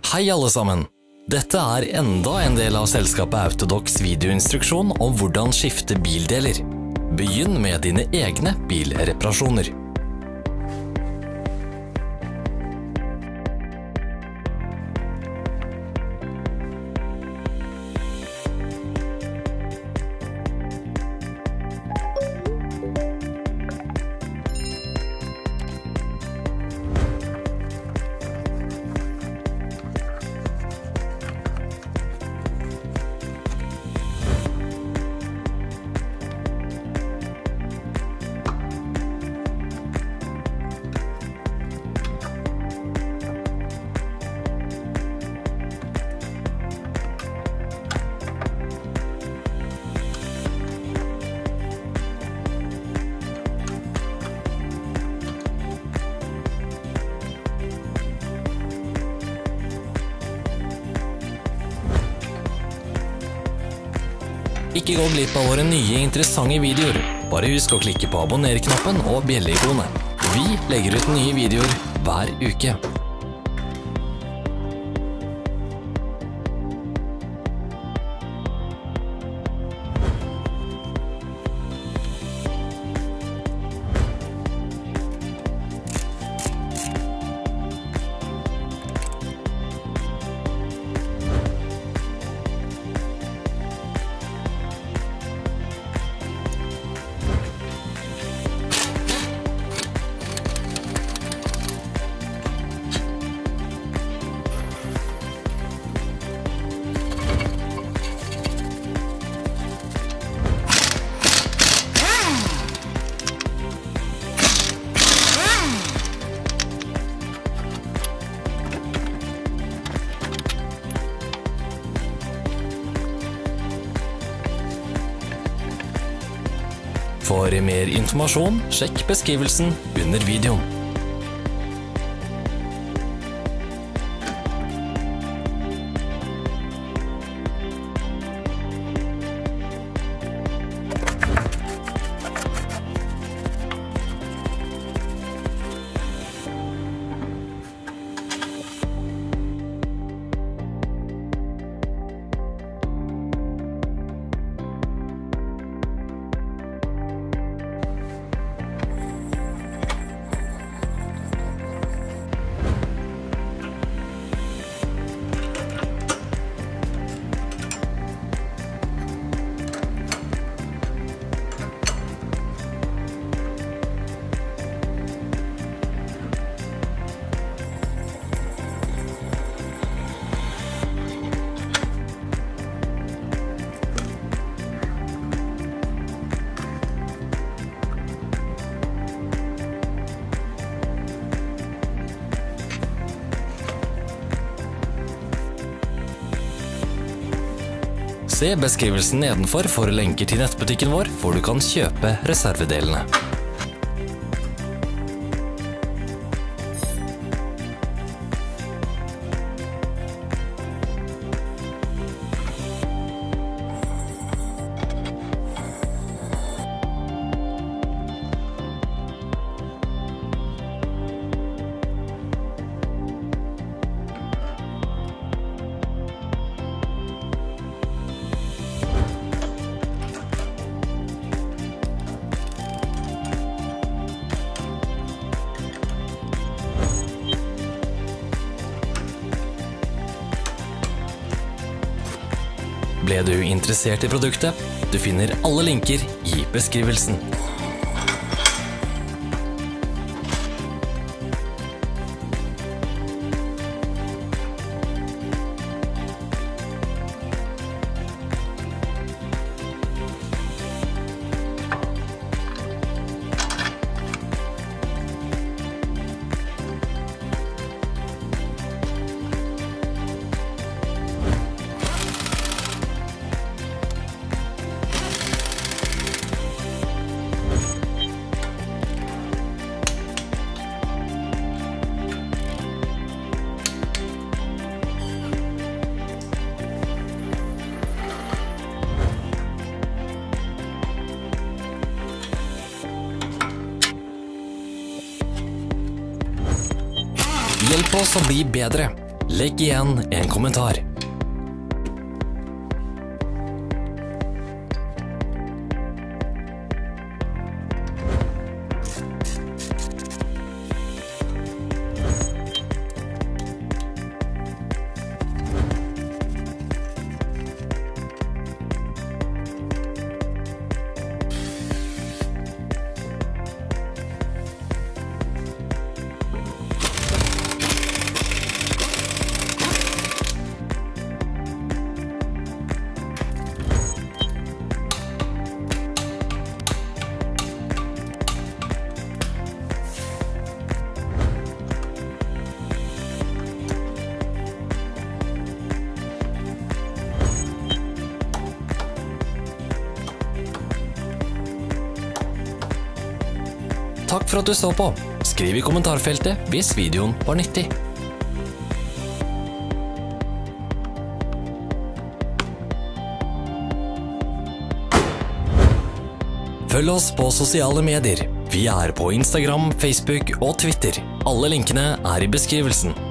Hei alle sammen! Dette er enda en del av selskapet Autodocs videoinstruksjon om hvordan skifte bildeler. Begynn med dine egne bilreparasjoner. Ikke gå glipp av våre nye interessante videoer. Bare husk å klikke på abonner-knappen og bjelle-ikonet. Vi legger ut nye videoer hver uke. For mer informasjon, sjekk beskrivelsen under videoen. Se beskrivelsen nedenfor for lenker til nettbutikken vår, hvor du kan kjøpe reservedelene. Ble du interessert i produktet? Du finner alle linker i beskrivelsen. Hjelp oss å bli bedre. Legg igjen en kommentar. Takk for at du så på. Skriv i kommentarfeltet hvis videoen var nyttig. Følg oss på sosiale medier. Vi er på Instagram, Facebook og Twitter. Alle linkene er i beskrivelsen.